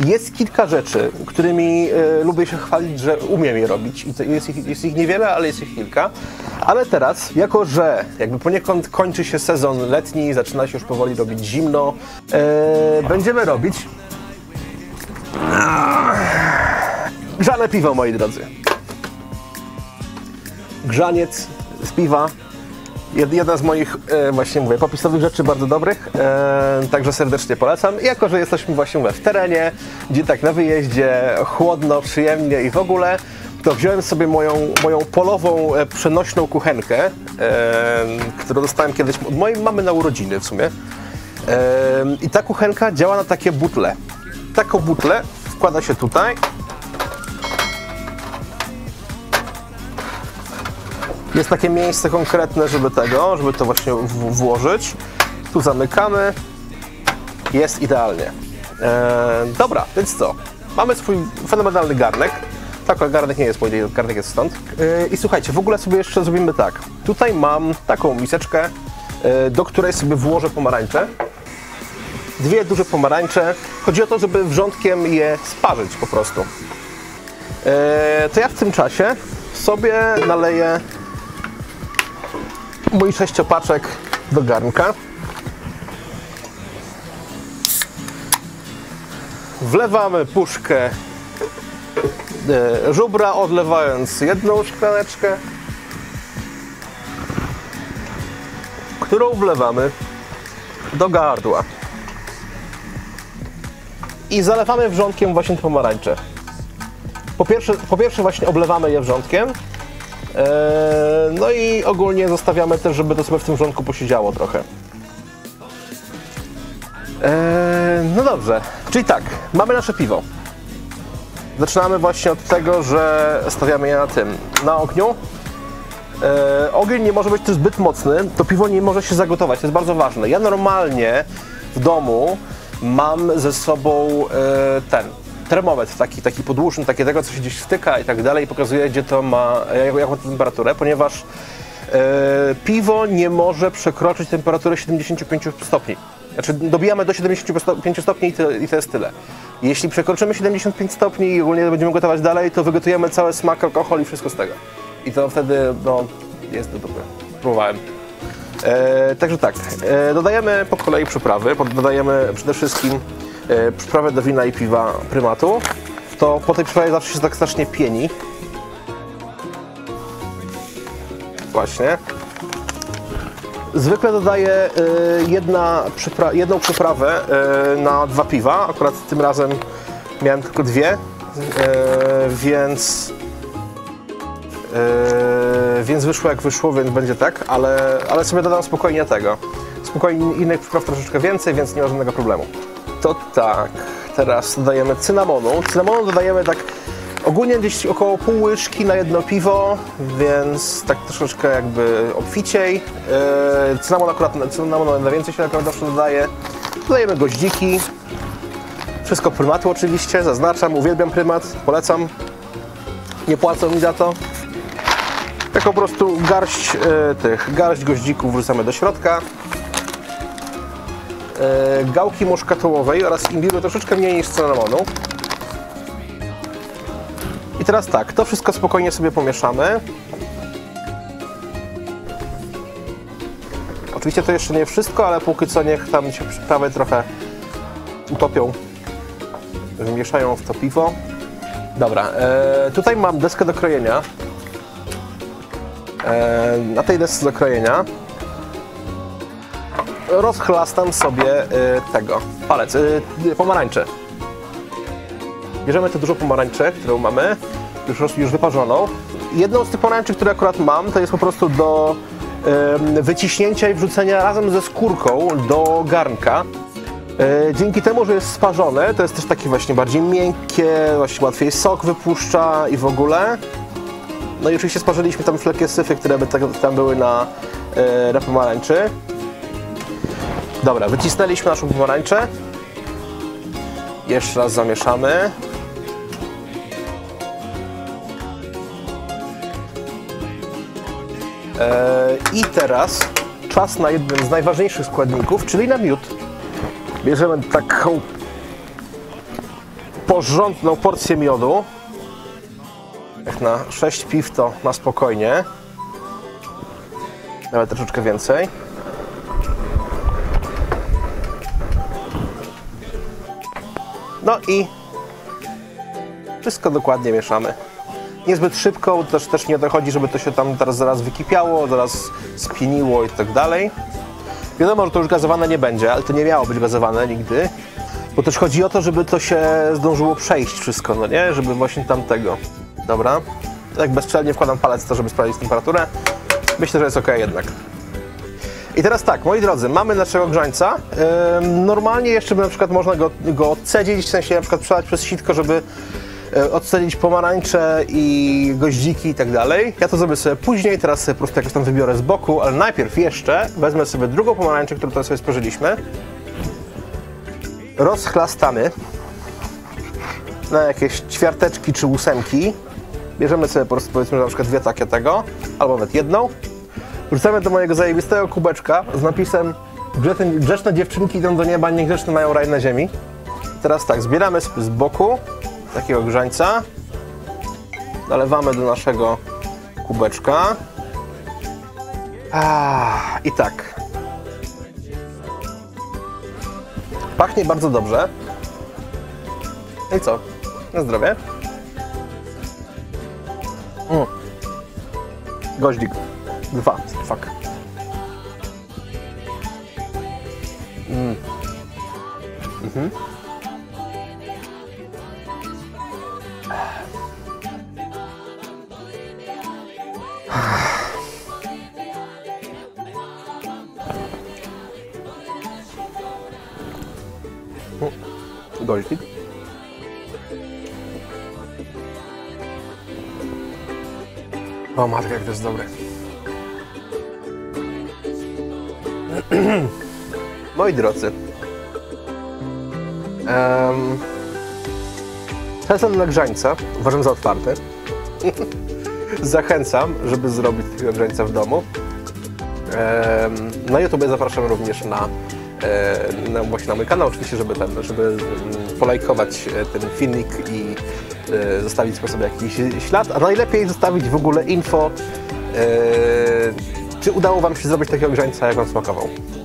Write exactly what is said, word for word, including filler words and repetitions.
Jest kilka rzeczy, którymi e, lubię się chwalić, że umiem je robić. I to jest, ich, jest ich niewiele, ale jest ich kilka. Ale teraz, jako że jakby poniekąd kończy się sezon letni, zaczyna się już powoli robić zimno, e, będziemy robić grzane piwo, moi drodzy. Grzaniec z piwa. Jedna z moich, e, właśnie mówię, popisowych rzeczy bardzo dobrych, e, także serdecznie polecam. I jako że jesteśmy właśnie mówię, w terenie, gdzie tak na wyjeździe, chłodno, przyjemnie i w ogóle, to wziąłem sobie moją, moją polową, e, przenośną kuchenkę, e, którą dostałem kiedyś od mojej mamy na urodziny w sumie. E, I ta kuchenka działa na takie butle. Taką butlę wkłada się tutaj. Jest takie miejsce konkretne, żeby tego, żeby to właśnie włożyć. Tu zamykamy. Jest idealnie. Eee, dobra, więc co? Mamy swój fenomenalny garnek. Tak, garnek nie jest, bo garnek jest stąd. Eee, I słuchajcie, w ogóle sobie jeszcze zrobimy tak. Tutaj mam taką miseczkę, e, do której sobie włożę pomarańcze. Dwie duże pomarańcze. Chodzi o to, żeby wrzątkiem je sparzyć po prostu. Eee, to ja w tym czasie sobie naleję mój sześciopaczek do garnka. Wlewamy puszkę e, żubra, odlewając jedną szklaneczkę, którą wlewamy do gardła. I zalewamy wrzątkiem właśnie te pomarańcze. Po pierwsze, po pierwsze właśnie oblewamy je wrzątkiem. No i ogólnie zostawiamy też, żeby to sobie w tym wrzątku posiedziało trochę. No dobrze, czyli tak, mamy nasze piwo. Zaczynamy właśnie od tego, że stawiamy je na tym, na ogniu. Ogień nie może być też zbyt mocny, to piwo nie może się zagotować, to jest bardzo ważne. Ja normalnie w domu mam ze sobą ten termometr, taki, taki podłużny, takie tego, co się gdzieś wtyka i tak dalej, i pokazuje, gdzie to ma, jaką temperaturę, ponieważ e, piwo nie może przekroczyć temperatury siedemdziesięciu pięciu stopni. Znaczy dobijamy do siedemdziesięciu pięciu stopni i to, i to jest tyle. Jeśli przekroczymy siedemdziesiąt pięć stopni i ogólnie będziemy gotować dalej, to wygotujemy cały smak, alkohol i wszystko z tego. I to wtedy, no, jest to dobre. Próbowałem. E, także tak, e, dodajemy po kolei przyprawy, dodajemy przede wszystkim e, przyprawę do wina i piwa Prymatu. To po tej przyprawie zawsze się tak strasznie pieni. Właśnie. Zwykle dodaję e, jedna przypra jedną przyprawę e, na dwa piwa, akurat tym razem miałem tylko dwie, e, więc Yy, więc wyszło jak wyszło, więc będzie tak, ale, ale sobie dodam spokojnie tego. Spokojnie innych przypraw troszeczkę więcej, więc nie ma żadnego problemu. To tak, teraz dodajemy cynamonu. Cynamonu dodajemy tak ogólnie gdzieś około pół łyżki na jedno piwo, więc tak troszeczkę jakby obficiej. Yy, cynamon akurat, cynamonu na więcej się akurat zawsze dodaje. Dodajemy goździki. Wszystko Prymatu oczywiście, zaznaczam, uwielbiam Prymat, polecam. Nie płacą mi za to. Tak po prostu garść e, tych, garść goździków wrzucamy do środka. E, gałki muszkatołowej oraz imbiru troszeczkę mniej niż cynamonu. I teraz tak, to wszystko spokojnie sobie pomieszamy. Oczywiście to jeszcze nie wszystko, ale póki co niech tam się przyprawy trochę utopią, wymieszają w to piwo. Dobra, e, tutaj mam deskę do krojenia. E, na tej desce do krojenia rozchlastam sobie e, tego, palec, e, pomarańcze. Bierzemy tę dużą pomarańczę, którą mamy, już, już wyparzoną. Jedną z tych pomarańczy, które akurat mam, to jest po prostu do e, wyciśnięcia i wrzucenia razem ze skórką do garnka. Dzięki temu, że jest sparzone, to jest też takie właśnie bardziej miękkie, właśnie łatwiej sok wypuszcza i w ogóle. No i oczywiście sparzyliśmy tam wszelkie syfy, które by tam były na, na pomarańczy. Dobra, wycisnęliśmy naszą pomarańczę. Jeszcze raz zamieszamy. I teraz czas na jeden z najważniejszych składników, czyli na miód. Bierzemy taką porządną porcję miodu. Jak na sześć piw to na spokojnie. Nawet troszeczkę więcej. No i wszystko dokładnie mieszamy. Niezbyt szybko, bo też, też nie o to chodzi, żeby to się tam teraz zaraz wykipiało, zaraz spieniło i tak dalej. Wiadomo, że to już gazowane nie będzie, ale to nie miało być gazowane nigdy. Bo też chodzi o to, żeby to się zdążyło przejść wszystko, no nie? Żeby właśnie tamtego. Dobra. Tak bezczelnie wkładam palec to, żeby sprawdzić temperaturę. Myślę, że jest ok jednak. I teraz tak, moi drodzy, mamy naszego grzańca. Yy, normalnie jeszcze by na przykład można go, go odcedzić, w sensie na przykład przelać przez sitko, żeby yy, odcedzić pomarańcze i goździki i tak dalej. Ja to zrobię sobie później, teraz sobie po prostu jakoś tam wybiorę z boku, ale najpierw jeszcze wezmę sobie drugą pomarańczę, którą tutaj sobie spożyliśmy. Rozchlastamy na jakieś ćwiarteczki czy ósemki. Bierzemy sobie po prostu, powiedzmy, na przykład dwie takie tego, albo nawet jedną. Wrzucamy do mojego zajebistego kubeczka z napisem grzeczne dziewczynki idą do nieba, niegrzeczne mają raj na ziemi. Teraz tak, zbieramy z boku takiego grzańca. Nalewamy do naszego kubeczka. Ah, i tak. Pachnie bardzo dobrze. No i co? Na zdrowie. Mm. Goździk. Dwa. Fuck. Mm. Mhm. Goździk. O matka, jak to jest dobre. Moi drodzy, um, sezon na grzańca uważam za otwarty. Zachęcam, żeby zrobić takiego grzańca w domu. Um, na YouTubie zapraszam również na, na, właśnie na mój kanał, oczywiście, żeby, ten, żeby polajkować ten filmik i e, zostawić po sobie jakiś ślad, a najlepiej zostawić w ogóle info, e, czy udało Wam się zrobić takiego grzańca, jak Wam smakował.